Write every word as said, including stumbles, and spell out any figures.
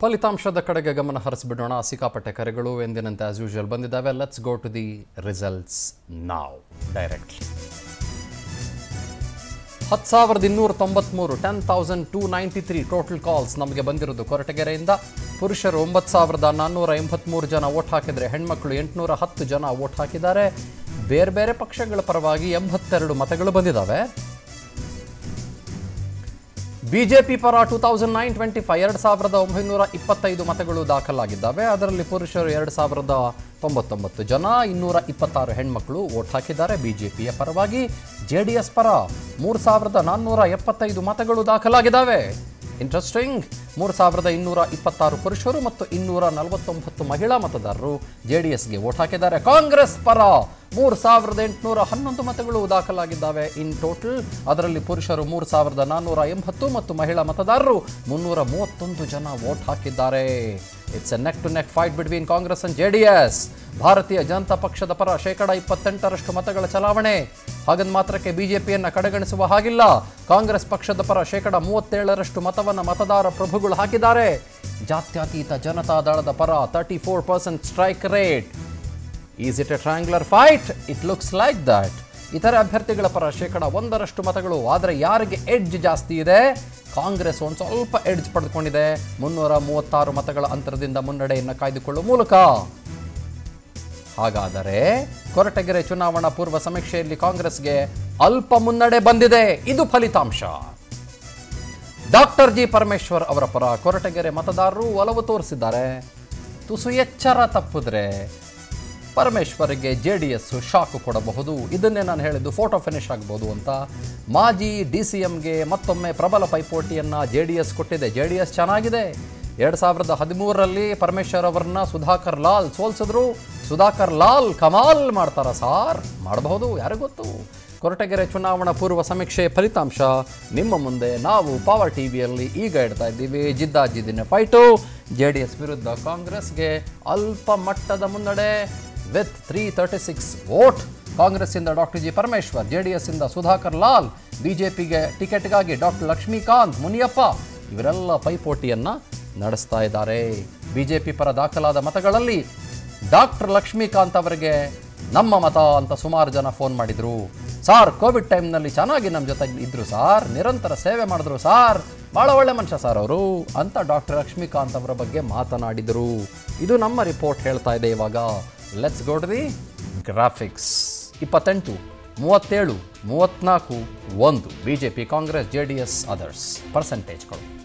ಫಲಿತಾಂಶದ ಕಡೆಗೆ ಗಮನ ಹರಿಸಿಬಿಡೋಣ. ಸಿಕ್ಕಾಪಟ್ಟೆ ಕರೆಗಳು ಎಂದಿನಂತೆ ಆಸ್ ಯೂಶುವಲ್ ಬಂದಿದ್ದಾವೆ. Let's go to the results ನಾವ್ ಡೈರೆಕ್ಟ್ಲಿ. ಹತ್ತು ಸಾವಿರದ ಇನ್ನೂರ ತೊಂಬತ್ಮೂರು ten thousand two ninety three total calls ನಮಗೆ ಬಂದಿರೋದು ಕೊರಟಗೆರೆಯಿಂದ. ಪುರುಷರು ಒಂಬತ್ತು ಸಾವಿರದ ನಾನ್ನೂರ ಎಂಬತ್ತ್ಮೂರು ಜನ ವೋಟ್ ಹಾಕಿದರೆ ಹೆಣ್ಮಕ್ಳು ಎಂಟುನೂರ ಹತ್ತು ಜನ ವೋಟ್ ಹಾಕಿದ್ದಾರೆ. ಬೇರೆ ಬೇರೆ ಪಕ್ಷಗಳ ಪರವಾಗಿ ಎಂಬತ್ತೆರಡು ಮತಗಳು ಬಂದಿದ್ದಾವೆ. ಬಿಜೆಪಿ ಪರ two thousand nine twenty five ಎರಡು ಸಾವಿರದ ಒಂಬೈನೂರ ಇಪ್ಪತ್ತೈದು ಮತಗಳು ದಾಖಲಾಗಿದ್ದಾವೆ. ಅದರಲ್ಲಿ ಪುರುಷರು ಎರಡು ಸಾವಿರದ ತೊಂಬತ್ತೊಂಬತ್ತು ಜನ, ಇನ್ನೂರ ಇಪ್ಪತ್ತಾರು ಹೆಣ್ಮಕ್ಳು ವೋಟ್ ಹಾಕಿದ್ದಾರೆ ಬಿಜೆಪಿಯ ಪರವಾಗಿ. ಜೆ ಡಿ ಎಸ್ ಪರ ಮೂರು ಸಾವಿರದ ನಾನ್ನೂರ ಎಪ್ಪತ್ತೈದು ಮತಗಳು ದಾಖಲಾಗಿದ್ದಾವೆ. ಇಂಟ್ರೆಸ್ಟಿಂಗ್, ಮೂರು ಸಾವಿರದ ಇನ್ನೂರ ಇಪ್ಪತ್ತಾರು ಪುರುಷರು ಮತ್ತು ಇನ್ನೂರ ನಲವತ್ತೊಂಬತ್ತು ಮಹಿಳಾ ಮತದಾರರು ಜೆ ಡಿ ಎಸ್ಗೆ ವೋಟ್ ಹಾಕಿದ್ದಾರೆ. ಕಾಂಗ್ರೆಸ್ ಪರ ಮೂರು ಸಾವಿರದ ಎಂಟುನೂರ ಹನ್ನೊಂದು ಮತಗಳು ದಾಖಲಾಗಿದ್ದಾವೆ ಇನ್ ಟೋಟಲ್. ಅದರಲ್ಲಿ ಪುರುಷರು ಮೂರು ಸಾವಿರದ ನಾನ್ನೂರ ಎಂಬತ್ತು ಮತ್ತು ಮಹಿಳಾ ಮತದಾರರು ಮುನ್ನೂರ ಮೂವತ್ತೊಂದು ಜನ ವೋಟ್ ಹಾಕಿದ್ದಾರೆ. It's a neck to neck fight between Congress and J D S. Bharatiya Janata ಪಕ್ಷದ ಪರ ಶೇಕಡ ಇಪ್ಪತ್ತೆಂಟರಷ್ಟು ಮತಗಳ ಚಲಾವಣೆ. ಹಾಗಂದ ಮಾತ್ರಕ್ಕೆ ಬಿಜೆಪಿಯನ್ನು ಕಡೆಗಣಿಸುವ ಹಾಗಿಲ್ಲ. ಕಾಂಗ್ರೆಸ್ ಪಕ್ಷದ ಪರ ಶೇಕಡ ಮೂವತ್ತೇಳರಷ್ಟು ಮತವನ್ನು ಮತದಾರ ಪ್ರಭುಗಳು ಹಾಕಿದ್ದಾರೆ. ಜಾತ್ಯತೀತ ಜನತಾ ದಳದ ಪರ thirty four percent strike rate. Is it a triangular fight? It looks like that. ಇತರೆ ಅಭ್ಯರ್ಥಿಗಳ ಪರ ಶೇಕಡ ಒಂದರಷ್ಟು ಮತಗಳು. ಆದರೆ ಯಾರಿಗೆ ಎಡ್ಜ್ ಜಾಸ್ತಿ ಇದೆ? ಕಾಂಗ್ರೆಸ್ ಒಂದು ಸ್ವಲ್ಪ ಎಡ್ಜ್ ಪಡೆದುಕೊಂಡಿದೆ. ಮುನ್ನೂರ ಮೂವತ್ತಾರು ಮತಗಳ ಅಂತರದಿಂದ ಮುನ್ನಡೆಯನ್ನು ಕಾಯ್ದುಕೊಳ್ಳುವ ಮೂಲಕ. ಹಾಗಾದರೆ ಕೊರಟಗೆರೆ ಚುನಾವಣಾ ಪೂರ್ವ ಸಮೀಕ್ಷೆಯಲ್ಲಿ ಕಾಂಗ್ರೆಸ್ಗೆ ಅಲ್ಪ ಮುನ್ನಡೆ ಬಂದಿದೆ. ಇದು ಫಲಿತಾಂಶ. ಡಾಕ್ಟರ್ ಜಿ ಪರಮೇಶ್ವರ್ ಅವರ ಪರ ಕೊರಟಗೆರೆ ಮತದಾರರು ಒಲವು ತೋರಿಸಿದ್ದಾರೆ. ತುಸು ಎಚ್ಚರ ತಪ್ಪಿದ್ರೆ ಪರಮೇಶ್ವರ್ಗೆ ಜೆ ಡಿ ಎಸ್ ಶಾಕ್ ಕೊಡಬಹುದು. ಇದನ್ನೇ ನಾನು ಹೇಳಿದ್ದು, ಫೋಟೋ ಫಿನಿಶ್ ಆಗಬಹುದು ಅಂತ. ಮಾಜಿ ಡಿ ಸಿ ಎಂಗೆ ಮತ್ತೊಮ್ಮೆ ಪ್ರಬಲ ಪೈಪೋಟಿಯನ್ನು ಜೆ ಡಿ ಎಸ್ ಕೊಟ್ಟಿದೆ. ಜೆ ಡಿ ಎಸ್ ಚೆನ್ನಾಗಿದೆ. ಎರಡು ಸಾವಿರದ ಹದಿಮೂರರಲ್ಲಿ ಪರಮೇಶ್ವರ್ ಅವರನ್ನ ಸುಧಾಕರ್ ಲಾಲ್ ಸೋಲ್ಸಿದ್ರು. ಸುಧಾಕರ್ ಲಾಲ್ ಕಮಾಲ್ ಮಾಡ್ತಾರ ಸಾರ್? ಮಾಡಬಹುದು, ಯಾರಿಗೂ ಗೊತ್ತು. ಕೊರಟಗೆರೆ ಚುನಾವಣಾ ಪೂರ್ವ ಸಮೀಕ್ಷೆ ಫಲಿತಾಂಶ ನಿಮ್ಮ ಮುಂದೆ ನಾವು ಪವರ್ ಟಿವಿಯಲ್ಲಿ ಈಗ ಇಡ್ತಾ ಇದ್ದೀವಿ. ಜಿದ್ದಾಜಿದ್ದಿನ ಫೈಟು. ಜೆ ಡಿ ಎಸ್ ವಿರುದ್ಧ ಕಾಂಗ್ರೆಸ್ಗೆ ಅಲ್ಪ ಮಟ್ಟದ ಮುನ್ನಡೆ with three thirty six vote. ಕಾಂಗ್ರೆಸ್ಸಿಂದ doctor G Parameshwar, J D S ಇಂದ ಸುಧಾಕರ್ ಲಾಲ್, ಬಿಜೆಪಿಗೆ ಟಿಕೆಟ್ಗಾಗಿ ಡಾಕ್ಟರ್ ಲಕ್ಷ್ಮೀಕಾಂತ್ ಮುನಿಯಪ್ಪ ಇವರೆಲ್ಲ ಪೈಪೋಟಿಯನ್ನು ನಡೆಸ್ತಾ ಇದ್ದಾರೆ. ಬಿಜೆಪಿ ಪರ ದಾಖಲಾದ ಮತಗಳಲ್ಲಿ ಡಾಕ್ಟರ್ ಲಕ್ಷ್ಮೀಕಾಂತ್ ಅವರಿಗೆ ನಮ್ಮ ಮತ ಅಂತ ಸುಮಾರು ಜನ ಫೋನ್ ಮಾಡಿದರು. ಸಾರ್, ಕೋವಿಡ್ ಟೈಮ್ನಲ್ಲಿ ಚೆನ್ನಾಗಿ ನಮ್ಮ ಜೊತೆಗೆ ಇದ್ದರು ಸಾರ್, ನಿರಂತರ ಸೇವೆ ಮಾಡಿದ್ರು ಸಾರ್, ಭಾಳ ಒಳ್ಳೆ ಮನುಷ್ಯ ಸಾರ್ ಅವರು ಅಂತ ಡಾಕ್ಟರ್ ಲಕ್ಷ್ಮೀಕಾಂತ್ ಅವರ ಬಗ್ಗೆ ಮಾತನಾಡಿದರು. ಇದು ನಮ್ಮ ರಿಪೋರ್ಟ್ ಹೇಳ್ತಾ ಇದೆ. ಇವಾಗ let's go to the graphics. ಇಪ್ಪತ್ತೆಂಟು, ಮೂವತ್ತೇಳು, ಮೂವತ್ತ್ನಾಲ್ಕು, ಒಂದು BJP, Congress, J D S, others ಪರ್ಸೆಂಟೇಜ್ಗಳು.